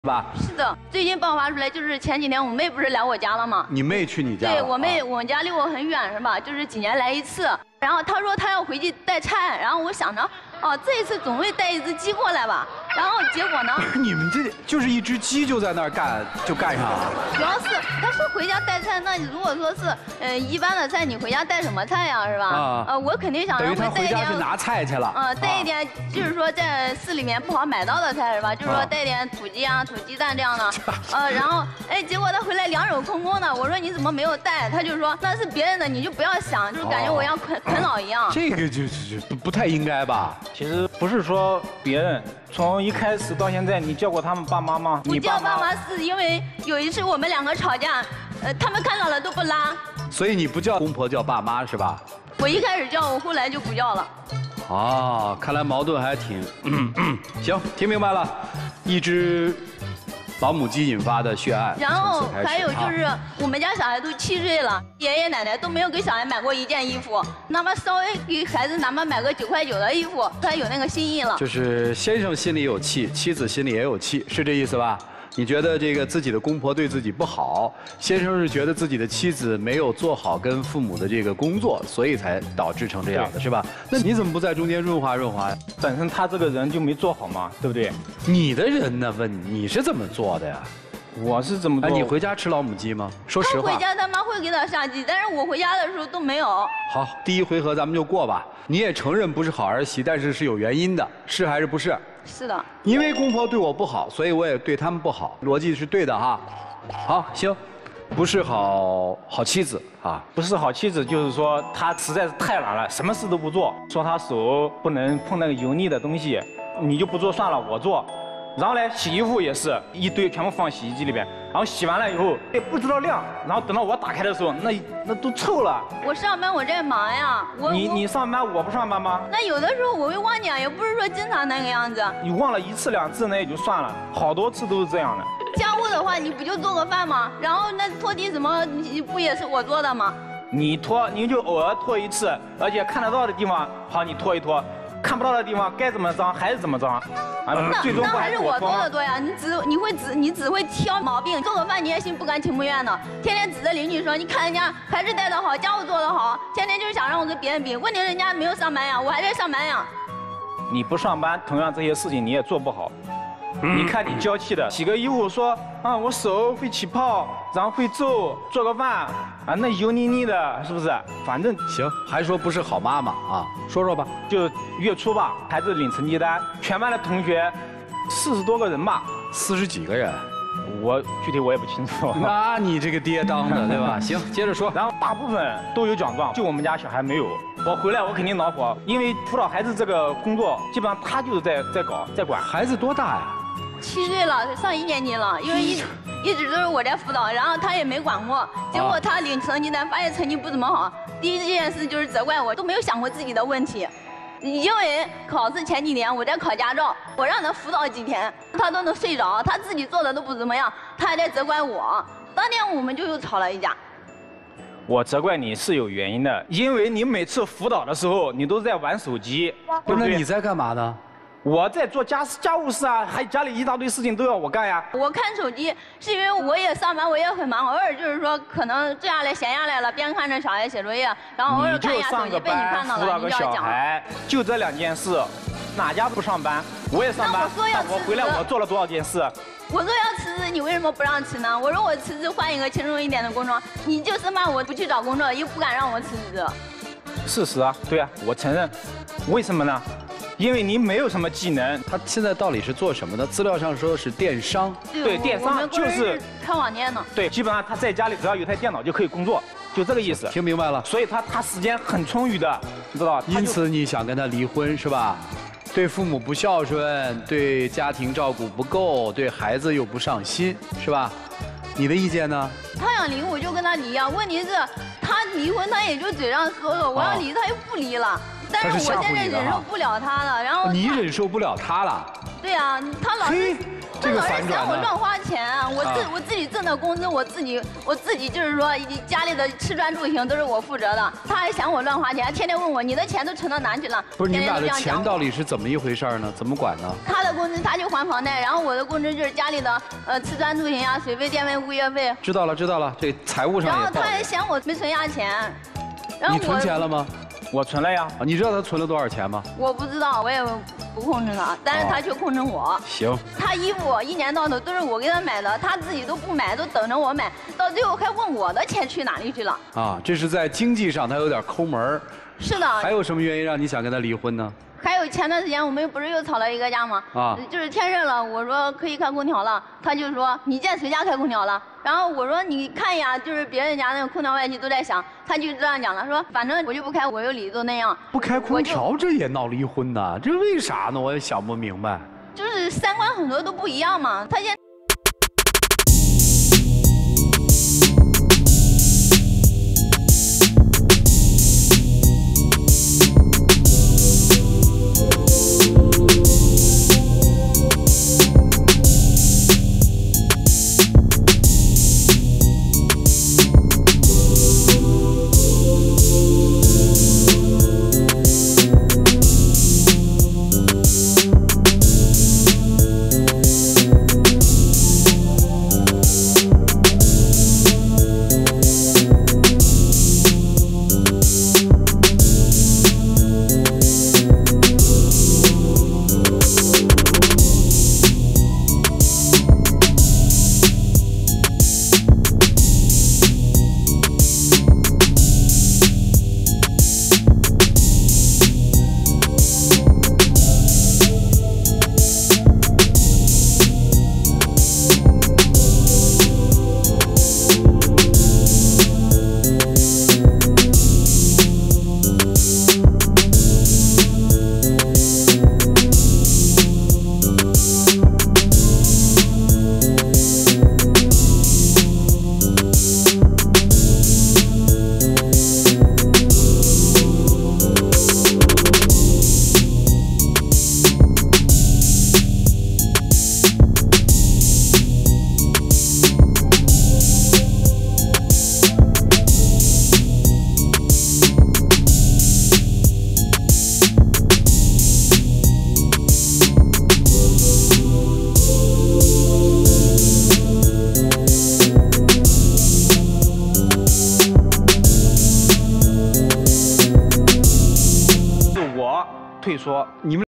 吧？ 是的，最近爆发出来就是前几天我妹不是来我家了吗？ 你妹去你家了？ 对，我妹，我们家离我很远是吧？就是几年来一次。然后她说她要回去带菜，然后我想着，哦，这一次总会带一只鸡过来吧。然后结果呢？ 你们这就是一只鸡就在那儿干上了。 主要是她说回家带菜，那如果说是一般的菜，你回家带什么菜呀，是吧？我肯定想着会带一点。 等于她回家是拿菜去了。 带一点，就是说在市里面不好买到的菜是吧？就是说带点土鸡啊、土鸡蛋这样的。然后结果她回来两手空空的。我说你怎么没有带？她就说那是别人的，你就不要想，就感觉我要啃老一样。 这个就不太应该吧？ 其实不是说别人，从一开始到现在，你叫过他们爸妈吗？ 不叫爸妈是因为有一次我们两个吵架，他们看到了都不拉。 所以你不叫公婆叫爸妈是吧？ 我一开始叫，我后来就不叫了。 哦，看来矛盾还挺……行，听明白了，一只老母鸡引发的血案。 然后还有就是我们家小孩都7岁了，爷爷奶奶都没有给小孩买过一件衣服，哪怕稍微给孩子哪怕买个9块9的衣服，他有那个心意了。就是先生心里有气，妻子心里也有气，是这意思吧？你觉得这个自己的公婆对自己不好，先生是觉得自己的妻子没有做好跟父母的这个工作，所以才导致成这样的，是吧？那你怎么不在中间润滑润滑呀？ 本身他这个人就没做好嘛，对不对？ 你的人呢？问你是怎么做的呀？ 我是怎么做？ 你回家吃老母鸡吗？说实话。 他回家他妈会给他下鸡，但是我回家的时候都没有。 好，第一回合咱们就过吧。你也承认不是好儿媳，但是是有原因的，是还是不是？ 是的。 因为公婆对我不好，所以我也对他们不好，逻辑是对的哈。好，行，不是好妻子啊， 不是好妻子，就是说她实在是太懒了，什么事都不做，说她手不能碰那个油腻的东西，你就不做算了，我做。然后呢，洗衣服也是一堆全部放洗衣机里边，然后洗完了以后也不知道晾，然后等到我打开的时候，那都臭了。 我上班我在忙呀， 你上班我不上班吗？ 那有的时候我会忘记啊，也不是说经常那个样子。 你忘了1次2次那也就算了，好多次都是这样的。 家务的话，你不就做个饭吗？然后那拖地什么，不也是我做的吗？ 你拖，你就偶尔拖1次，而且看得到的地方，好你拖一拖。看不到的地方该怎么脏还是怎么脏，最终那还是我做的多呀！你只会挑毛病，做个饭你也心不甘情不愿的，天天指着邻居说，你看人家孩子带得好，家务做得好，天天就是想让我跟别人比。问题人家没有上班呀，我还在上班呀。 你不上班，同样这些事情你也做不好。你看你娇气的，洗个衣服说啊我手会起泡，然后会皱，做个饭啊那油腻腻的，是不是？反正行，还说不是好妈妈啊，说说吧。 就月初吧，孩子领成绩单，全班的同学40多个人吧 ，40几个人， 我具体我也不清楚。 那你这个爹当的对吧？行，接着说。 然后大部分都有奖状，就我们家小孩没有。我回来我肯定恼火，因为辅导孩子这个工作，基本上他就是在搞在管。 孩子多大呀 ？7岁了，上1年级了。因为一直都是我在辅导，然后他也没管过。结果他领成绩单，发现成绩不怎么好，第一件事就是责怪我，都没有想过自己的问题。因为考试前几年我在考驾照，我让他辅导几天，他都能睡着，他自己做的都不怎么样，他还在责怪我。当天我们就又吵了一架。 我责怪你是有原因的，因为你每次辅导的时候，你都在玩手机，对不对？ 那你在干嘛呢？ 我在做家务事啊，还家里一大堆事情都要我干呀。 我看手机是因为我也上班，我也很忙，偶尔就是说可能坐下来闲下来了，边看着小孩写作业，然后偶尔看一下手机被你看到了，你就要讲。 就这2件事，哪家不上班？我也上班。我回来我做了多少件事？ 我说要辞职，你为什么不让辞呢？我说我辞职换一个轻松一点的工作，你就是骂我不去找工作，又不敢让我辞职。 事实啊，对啊，我承认。为什么呢？因为你没有什么技能。 他现在到底是做什么的？资料上说是电商。 对，电商就是开网店的。 对，基本上他在家里只要有台电脑就可以工作，就这个意思。 听明白了。 所以他时间很充裕的，你知道。 因此你想跟他离婚是吧？对父母不孝顺，对家庭照顾不够，对孩子又不上心，是吧？你的意见呢？ 他想离我就跟他离啊，问题是他离婚他也就嘴上说说，我要离他又不离了。但是我现在忍受不了他了，然后你忍受不了他了？ 对啊，他老是这个老是反转呢？ 想我乱花钱啊！我自己挣的工资，我自己就是说家里的吃穿住行都是我负责的，他还想我乱花钱，天天问我你的钱都存到哪去了？ 不是你们俩的天天都这样讲我钱到底是怎么一回事呢？怎么管呢？ 他的工资他就还房贷，然后我的工资就是家里的吃穿住行啊，水费、电费、物业费。 知道了，知道了，这财务上然后他还也报了。 嫌我没存下钱，然后你存钱了吗？ 我存了呀。 啊，你知道他存了多少钱吗？ 我不知道，我也不控制他，但是他却控制我。 行， 他衣服一年到头都是我给他买的，他自己都不买，都等着我买，到最后还问我的钱去哪里去了。 啊，这是在经济上他有点抠门儿。 是的。 还有什么原因让你想跟他离婚呢？ 还有前段时间我们不是又吵了一个架吗？ 啊， 就是天热了，我说可以开空调了，他就说你见谁家开空调了？然后我说你看呀，就是别人家那个空调外机都在响，他就这样讲了，说反正我就不开，我有理都那样。 不开空调这也闹离婚呐？这为啥呢？我也想不明白。 就是三观很多都不一样嘛，他现。 退缩， 你们。